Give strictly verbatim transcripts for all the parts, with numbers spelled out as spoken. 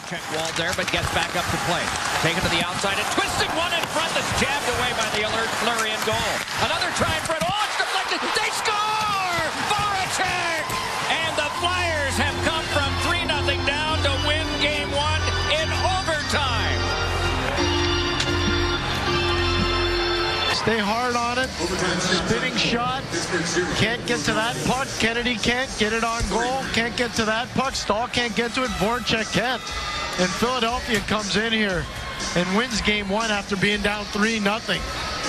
Voracek walled there, but gets back up to play. Taken to the outside and twisted one in front that's jabbed away by the alert Fleury and goal. Another try in front. Oh, it's deflected. They score! Voracek! And the Flyers have come from three nothing down to win game one in overtime. Stay hard on it. Spinning shot. Can't get to that puck. Kennedy can't get it on goal. Can't get to that puck. Stahl can't get to it. Voracek can't. And Philadelphia comes in here and wins game one after being down three nothing.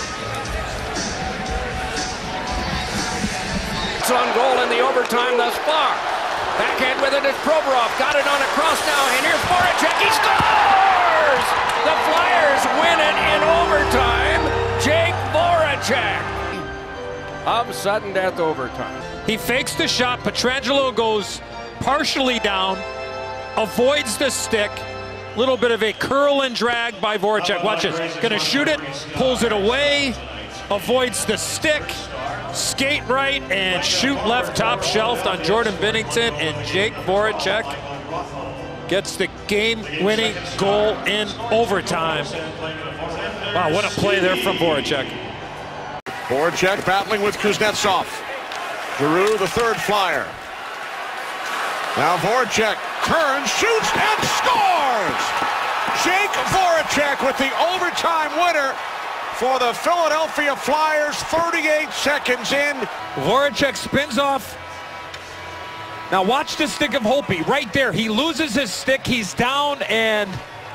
It's on goal in the overtime thus far. Backhand with it is Provorov. Got it on a cross now, and here's Voracek. He scores! The Flyers win it in overtime. Jakub Voracek. Of sudden death overtime. He fakes the shot. Pietrangelo goes partially down, avoids the stick. Little bit of a curl and drag by Voracek. Watch this. Gonna shoot it, pulls it away, avoids the stick, skate right, and shoot left top shelf on Jordan Binnington, and Jakub Voracek gets the game-winning goal in overtime. Wow, what a play there from Voracek. Voracek battling with Kuznetsov. Giroux, the third Flyer. Now Voracek turns, shoots, and scores! Jakub Voracek with the overtime winner for the Philadelphia Flyers, thirty-eight seconds in. Voracek spins off. Now watch the stick of Holtby right there. He loses his stick, he's down, and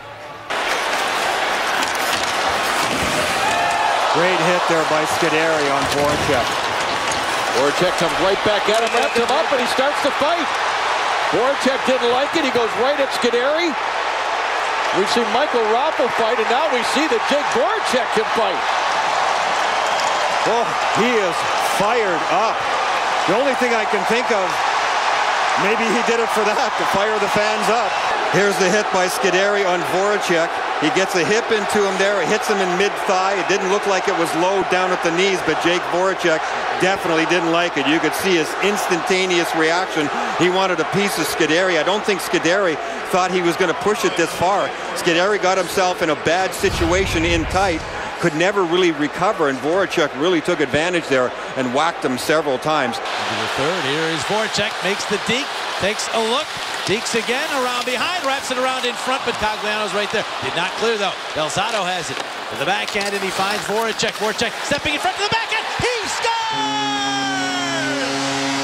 great hit there by Scuderi on Voracek. Voracek comes right back at him, wraps him up, and he starts to fight. Voracek didn't like it. He goes right at Scuderi. We've seen Michael Raffl fight, and now we see that Jakub Voracek can fight. Oh, he is fired up. The only thing I can think of, maybe he did it for that, to fire the fans up. Here's the hit by Scuderi on Voracek. He gets a hip into him there. It hits him in mid-thigh. It didn't look like it was low down at the knees, but Jakub Voracek definitely didn't like it. You could see his instantaneous reaction. He wanted a piece of Scuderi. I don't think Scuderi thought he was going to push it this far. Scuderi got himself in a bad situation in tight, could never really recover, and Voracek really took advantage there and whacked him several times. Into the third, here is Voracek, makes the deke, takes a look, dekes again, around behind, wraps it around in front, but Cogliano's right there. Did not clear though. Delzato has it to the backhand, and he finds Voracek. Voracek stepping in front to the backhand. He scores!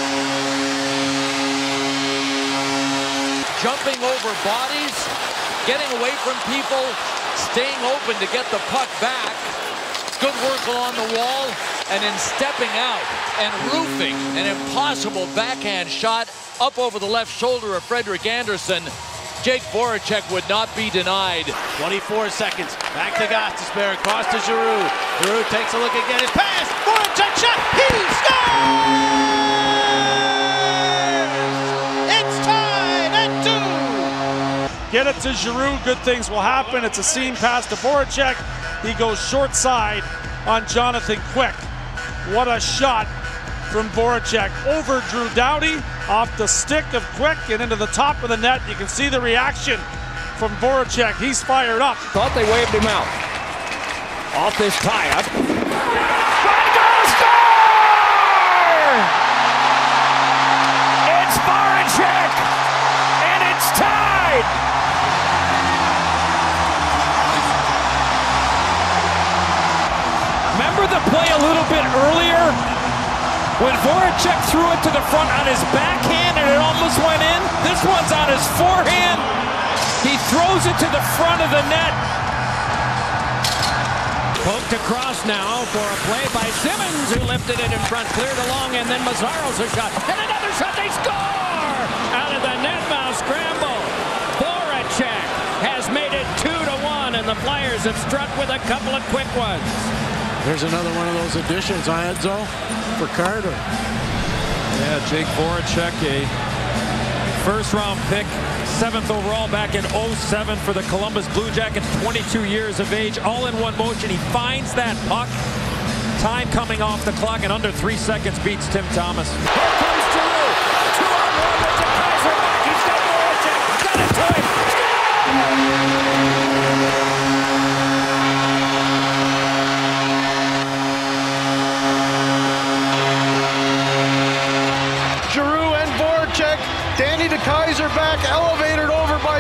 Jumping over bodies, getting away from people, staying open to get the puck back. Good work along the wall, and in stepping out and roofing an impossible backhand shot up over the left shoulder of Frederik Andersen. Jakub Voracek would not be denied. twenty-four seconds. Back to Gostisbehere, across to Giroux. Giroux takes a look again. His pass. Voracek shot. He scores! It's tied at two. Get it to Giroux. Good things will happen. It's a seam pass to Voracek. He goes short side on Jonathan Quick. What a shot from Voracek over Drew Doughty, off the stick of Quick and into the top of the net. You can see the reaction from Voracek. He's fired up. Thought they waved him out. Off this tie-up. It's Voracek, and it's tied. remember the play a little bit earlier when Voracek threw it to the front on his backhand and it almost went in? This one's on his forehand. He throws it to the front of the net. Poked across now for a play by Simmons, who lifted it in front, cleared along, and then Mazzaro's a shot. And another shot, they score! Out of the net mouse scramble. Voracek has made it two to one, and the Flyers have struck with a couple of quick ones. There's another one of those additions, Enzo, for Carter. Yeah, Jakub Voracek, a first-round pick, seventh overall back in oh seven for the Columbus Blue Jackets, twenty-two years of age, all in one motion. He finds that puck. Time coming off the clock, and under three seconds beats Tim Thomas. Here comes Giroux. Two on one with the Kaiser back. He's got Voracek. Got it to him.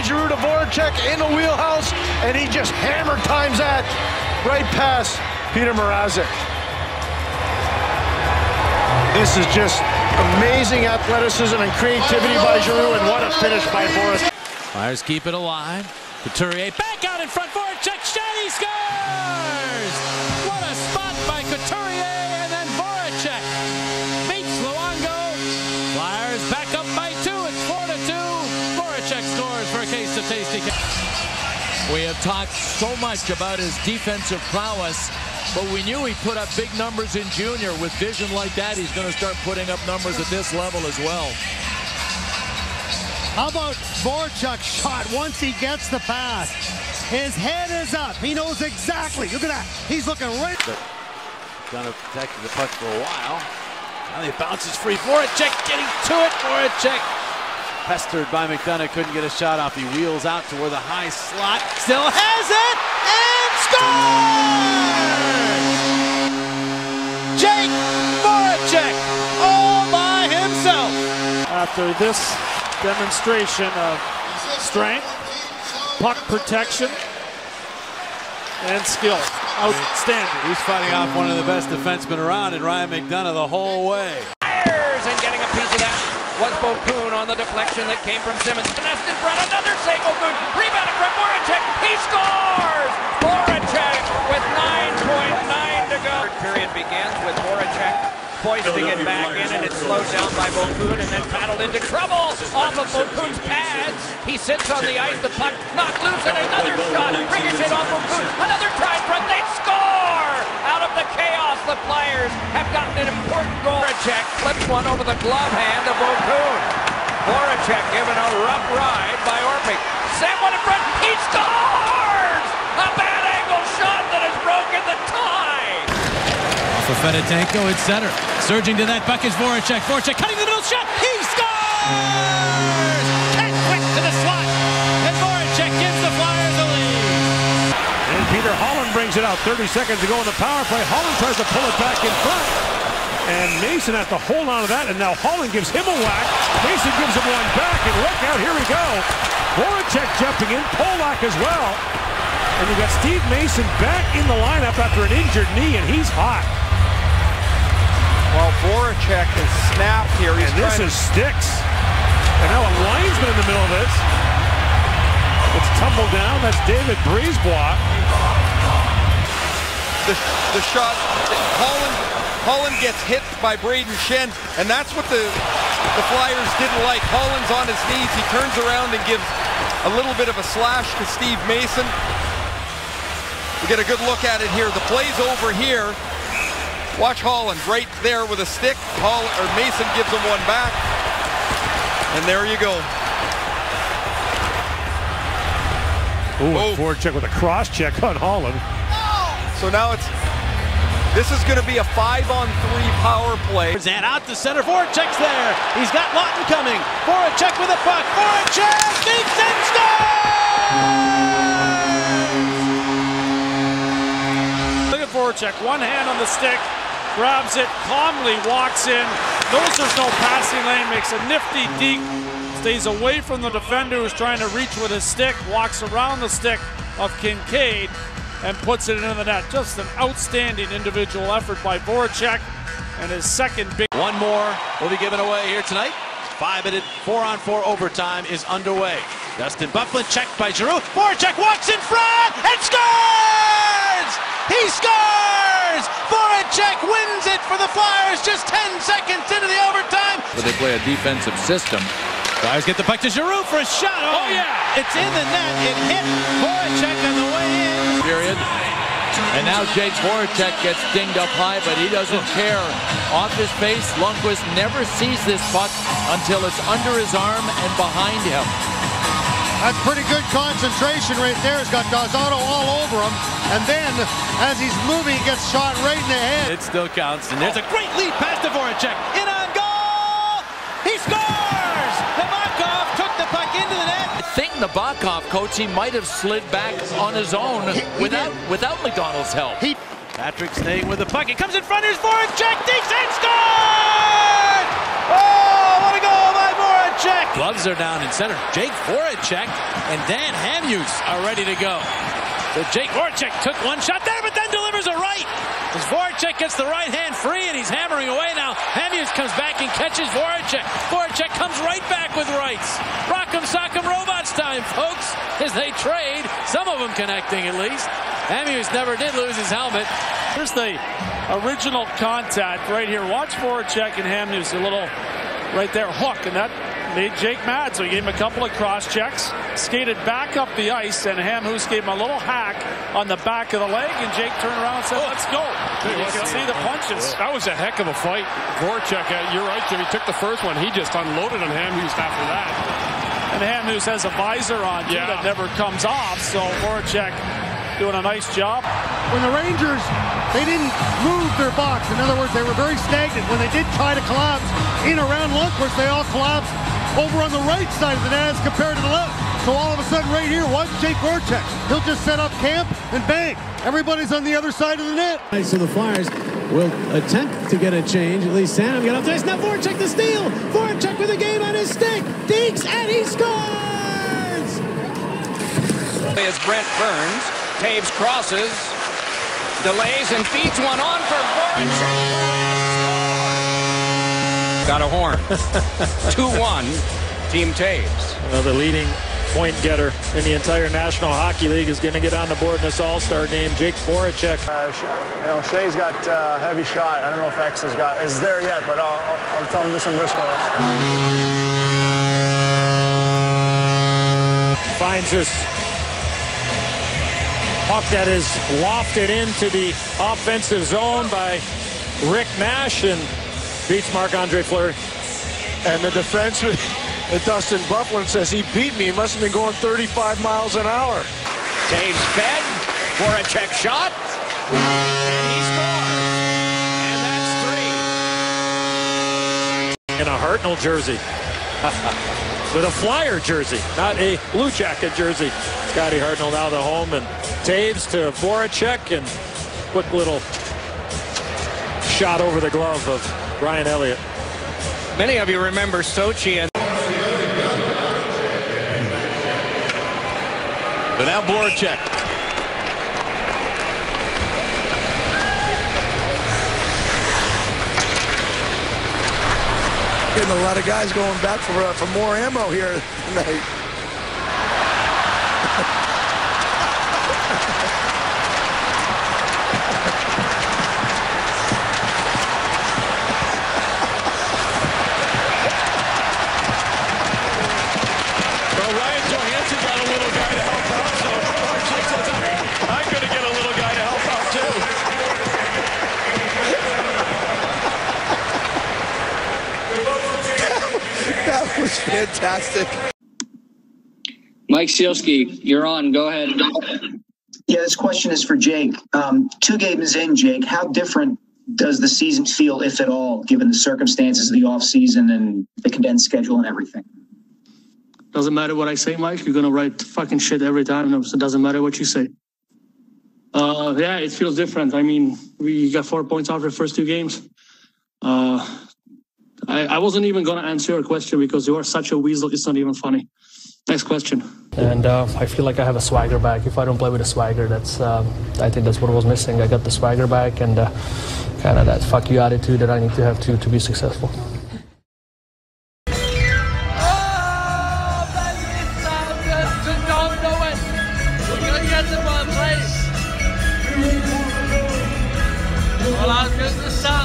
by Giroux to Voracek in the wheelhouse, and he just hammer times that right past Peter Mrazek. This is just amazing athleticism and creativity by Giroux, and what a finish by Voracek. Flyers keep it alive. Couturier back out in front. Voracek shot, he scores! What a spot by Couturier, and then Voracek beats Luongo. Flyers back up by two. It's four to two. Voracek scores for a case of tasty. We have talked so much about his defensive prowess, but we knew he put up big numbers in junior. With vision like that, he's going to start putting up numbers at this level as well. How about Voracek's shot once he gets the pass? His head is up. He knows exactly. Look at that. He's looking right. Kind of protected the puck for a while. Now he bounces free. Voracek getting to it. Voracek pestered by McDonough. Couldn't get a shot off. He wheels out to where the high slot. Still has it. And scores! Jake Voracek all by himself. After this demonstration of strength, puck protection, and skill. Outstanding. He's fighting off one of the best defensemen around in Ryan McDonough the whole way. Fires and getting a piece of that was Beaucoon on the deflection that came from Simmons. Nest in front, another save. Beaucoon rebounded from Voracek. He scores! Voracek with nine point nine to go. Third period begins with Voracek hoisting it back in, and it's slowed down by Beaucoon and then paddled into trouble off of Beaucoon's pads. He sits on the ice, the puck knocked loose, and another shot. Ricochet off Beaucoon. Another try in front. They score! Out of the chaos, the Flyers have gotten an important goal. Voracek flips one over the glove hand of Beaucoon. Voracek given a rough ride by Orpik. Sent one in front. He scores! A bad angle shot that has broken the tie. For Fedotenko at center. Surging to that puck is Voracek. Voracek cutting the middle shot. He scores! And quick to the slot. And Voracek gives the Flyers a lead. And Peter Holland brings it out. thirty seconds to go in the power play. Holland tries to pull it back in front. And Mason has to hold on to that. And now Holland gives him a whack. Mason gives him one back. And look out, here we go. Voracek jumping in. Polak as well. And you got Steve Mason back in the lineup after an injured knee, and he's hot. Well, Voracek has snapped here. He's and this is to... sticks. And now a linesman in the middle of this. It's tumbled down. That's David Brisebois. The, the shot, Holland, Holland gets hit by Braden Shen, and that's what the, the Flyers didn't like. Holland's on his knees. He turns around and gives a little bit of a slash to Steve Mason. We get a good look at it here. The play's over here. Watch Holland right there with a stick. Holland, or Mason gives him one back. And there you go. Ooh, oh. Voracek with a cross check on Holland. So now it's, this is going to be a five on three power play. And out to center, Voracek's there. He's got Lawton coming. Voracek with a puck. Voracek thinks and scores! Look at Voracek, one hand on the stick, grabs it, calmly walks in, knows there's no passing lane, makes a nifty deke, stays away from the defender who's trying to reach with his stick, walks around the stick of Kincaid, and puts it into the net. Just an outstanding individual effort by Voracek, and his second big. One more will be given away here tonight. Five-minute, four-on-four overtime is underway. Dustin Byfuglien checked by Giroux. Voracek walks in front and scores! He scores! Voracek wins it for the Flyers just ten seconds into the overtime. But they play a defensive system. Flyers get the puck to Giroux for a shot. Oh, oh yeah! It's in the net. It hit Voracek on the way in. Period. And now Jake Voracek gets dinged up high, but he doesn't care. Off his face, Lundqvist never sees this puck until it's under his arm and behind him. That's pretty good concentration right there. He's got Dozano all over him. And then, as he's moving, he gets shot right in the head. It still counts. And there's a great lead pass to Voracek. In on goal! He scores! Nabokov took the puck into the net. I think Nabokov, coach, he might have slid back on his own he, he without did. without McDonald's help. He, Patrick staying with the puck. He comes in front. Here's Voracek. Dinks and scores! Oh, what a goal by Voracek! Voracek. Gloves are down in center. Jake Voracek and Dan Hamhuis are ready to go. So Jake Voracek took one shot there, but then delivers a right. As Voracek gets the right hand free, and he's hammering away now. Hamhuis comes back and catches Voracek. Voracek comes right back with rights. Rock'em sock'em robots time, folks, as they trade. Some of them connecting at least. Hamhuis never did lose his helmet. Here's the original contact right here. Watch Voracek and Hamhuis, a little right there hook, and that made Jake mad, so he gave him a couple of cross checks, skated back up the ice, and Hamhuis gave him a little hack on the back of the leg, and Jake turned around and said, let's go. You can see the punches. That was a heck of a fight. Voracek, uh, you're right, Jim. He took the first one. He just unloaded on Hamhuis after that. And Hamhuis has a visor on, too, yeah. that never comes off, so Voracek doing a nice job. When the Rangers, they didn't move their box. In other words, they were very stagnant. When they did try to collapse in around Lundqvist, they all collapsed over on the right side of the net as compared to the left. So all of a sudden right here, watch Jake Voracek. He'll just set up camp and bang. Everybody's on the other side of the net. So the Flyers will attempt to get a change. At least Sanham got up there. Now Voracek the steal. Voracek with a game on his stick. Dinks and he scores! Is Brent Burns. Taves crosses, delays, and feeds one on for Voracek. Got a horn. two one, Team Taves. Well, the leading point getter in the entire National Hockey League is going to get on the board in this All-Star game, Jake Voracek. Uh, you know, Shea's got a uh, heavy shot. I don't know if X has got is there yet, but I'll, I'll, I'll tell him there's some risk on it. Finds this puck that is lofted into the offensive zone by Rick Nash and beats Marc-Andre Fleury. And the defenseman, Dustin Byfuglien, says he beat me. He must have been going thirty-five miles an hour. Taves fed, Voracek shot, and he scores. And that's three. In a Hartnell jersey. With a Flyer jersey, not a Blue Jacket jersey. Scotty Hartnell now the home, and Taves to Voracek, and quick little shot over the glove of Brian Elliott. Many of you remember Sochi and But now Voracek. Getting a lot of guys going back for uh, for more ammo here tonight. Well, Ryan Johansson got a little guy to help out, so Voracek says, I'm going to get a little guy to help out too. That was fantastic. Mike Sealski, you're on. Go ahead. Yeah, this question is for Jake. Um, two games in, Jake, how different does the season feel, if at all, given the circumstances of the offseason and the condensed schedule and everything? Doesn't matter what I say, Mike. You're going to write fucking shit every time. So it doesn't matter what you say. Uh, yeah, it feels different. I mean, we got four points after the first two games. Uh, I, I wasn't even going to answer your question because you are such a weasel. It's not even funny. Next question. And uh, I feel like I have a swagger back. If I don't play with a swagger, that's uh, I think that's what was missing. I got the swagger back and uh, kind of that fuck you attitude that I need to have to, to be successful. Well, I was just